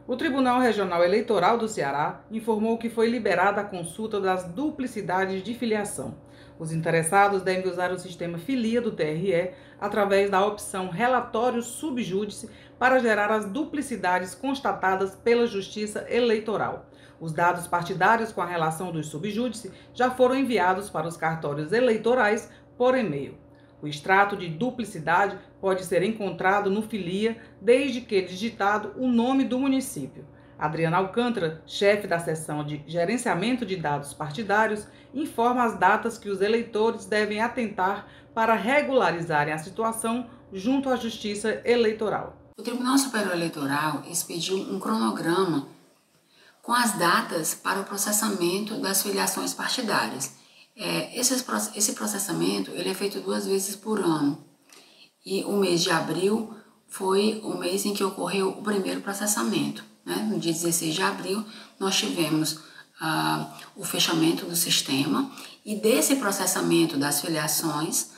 O Tribunal Regional Eleitoral do Ceará informou que foi liberada a consulta das duplicidades de filiação. Os interessados devem usar o sistema Filia do TRE através da opção Relatório Subjúdice para gerar as duplicidades constatadas pela Justiça Eleitoral. Os dados partidários com a relação dos subjúdice já foram enviados para os cartórios eleitorais por e-mail. O extrato de duplicidade pode ser encontrado no Filia, desde que digitado o nome do município. Adriana Alcântara, chefe da seção de gerenciamento de dados partidários, informa as datas que os eleitores devem atentar para regularizarem a situação junto à Justiça Eleitoral. O Tribunal Superior Eleitoral expediu um cronograma com as datas para o processamento das filiações partidárias. Esse processamento ele é feito 2 vezes por ano, e o mês de abril foi o mês em que ocorreu o primeiro processamento. No dia 16 de abril nós tivemos o fechamento do sistema, e desse processamento das filiações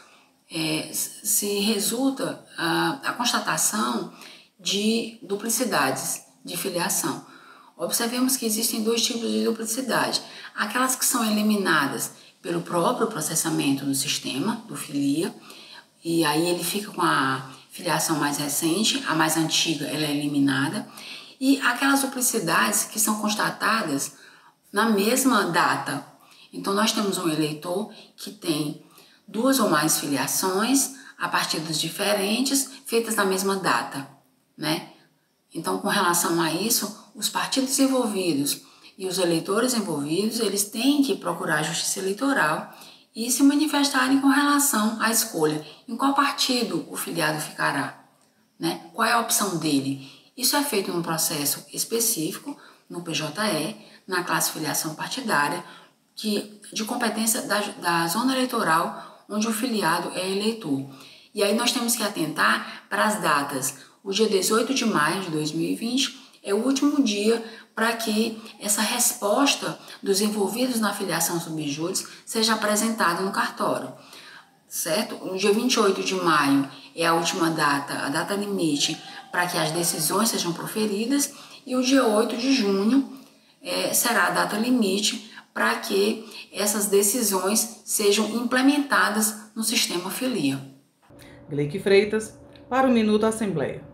se resulta a constatação de duplicidades de filiação. Observemos que existem 2 tipos de duplicidade: aquelas que são eliminadas pelo próprio processamento do sistema, do Filia, e aí ele fica com a filiação mais recente, a mais antiga ela é eliminada, e aquelas duplicidades que são constatadas na mesma data. Então nós temos um eleitor que tem 2 ou mais filiações a partidos diferentes, feitas na mesma data, Então, com relação a isso, os partidos envolvidos e os eleitores envolvidos, eles têm que procurar a Justiça Eleitoral e se manifestarem com relação à escolha. Em qual partido o filiado ficará? Qual é a opção dele? Isso é feito num processo específico, no PJE, na classe filiação partidária, de competência da zona eleitoral onde o filiado é eleitor. E aí nós temos que atentar para as datas. O dia 18 de maio de 2020 é o último dia para que essa resposta dos envolvidos na filiação subjúdice seja apresentada no cartório, certo? O dia 28 de maio é a última data, a data limite para que as decisões sejam proferidas, e o dia 8 de junho será a data limite para que essas decisões sejam implementadas no sistema Filia. Gleique Freitas, para o Minuto Assembleia.